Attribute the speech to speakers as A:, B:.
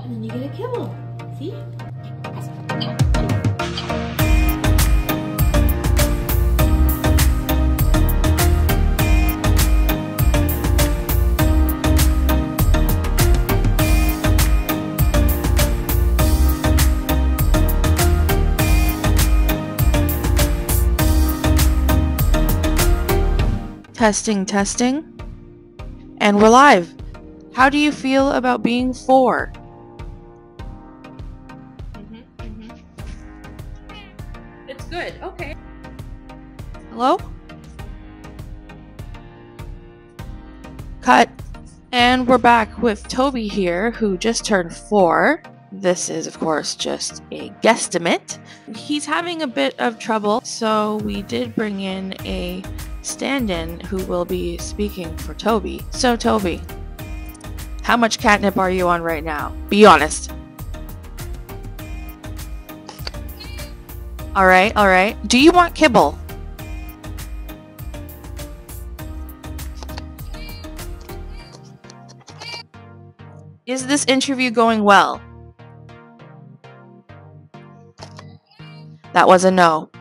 A: and then you get a kibble. See?
B: Testing, testing. And we're live. How do you feel about being 4?
A: It's good. Okay.
B: Hello? Cut. And we're back with Toby here, who just turned 4. This is, of course, just a guesstimate. He's having a bit of trouble, so we did bring in a stand-in who will be speaking for Toby. So, Toby, how much catnip are you on right now? Be honest. Alright. Do you want kibble? Is this interview going well? That was a no.